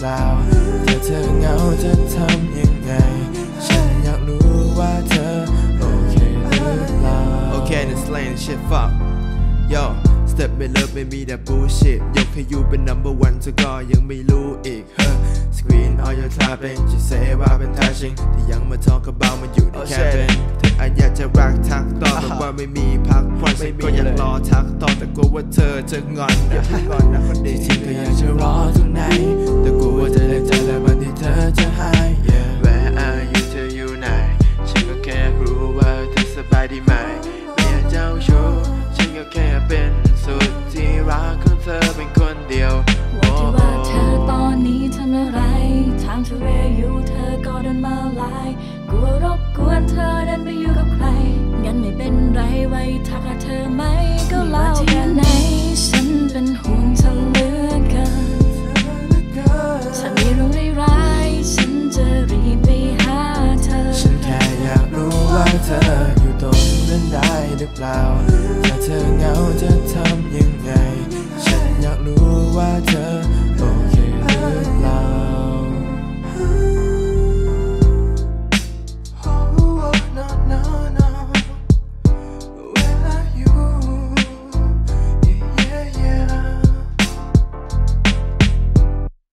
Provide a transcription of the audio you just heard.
เปล่าถ้าเธอเหงาจะทำยังไงฉันอยากรู้ว่าเธอโอเคหรือเปล่า Okay and slang shit fuck yo step ไม่เลิฟไม่มีแต่ bullshit ยกให้อยู่เป็น number one เธอก็ยังไม่รู้อีก Screen all your tapping จะเซว่าเป็นท่าชิงที่ยังมา talk about มันอยู่ในแคมเปญเธออาจอยากจะรักทักต่อแบบว่าไม่มีพักผ่อนฉันก็ยังรอทักต่อแต่กลัวว่าเธอจะงอนอย่าเพิ่งงอนนะคนดีจริงก็อยากจะรอตรงไหนแต่กลัวจะเลิกใจแล้ววันที่เธอจะหาย Where are you เธออยู่ไหนฉันก็แค่รู้ว่าเธอสบายดีไหมไม่อยากเจ้าชู้ฉันก็แค่เป็นสุดที่รักของเธอเป็นคนเดียวว่าเธอตอนนี้ทำอะไรทางเธอเวอยู่เธอก็เดินมาลายกลัวรบกวนเธอเดินไปอยู่กับใครงั้นไม่เป็นไรไว้ทักหาเธอไหมก็เล่าแค่ไหนฉันเป็นห่วงเธอเหลือเกินถ้ามีเรื่องร้ายๆฉันจะรีบไปหาเธอฉันแค่อยากรู้ว่าเธออยู่ตรงนั้นได้หรือเปล่าถ้าเธอเหงา